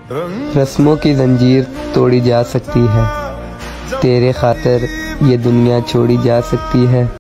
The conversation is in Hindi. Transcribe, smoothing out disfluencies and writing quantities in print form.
रस्मों की जंजीर तोड़ी जा सकती है, तेरे खातिर ये दुनिया छोड़ी जा सकती है।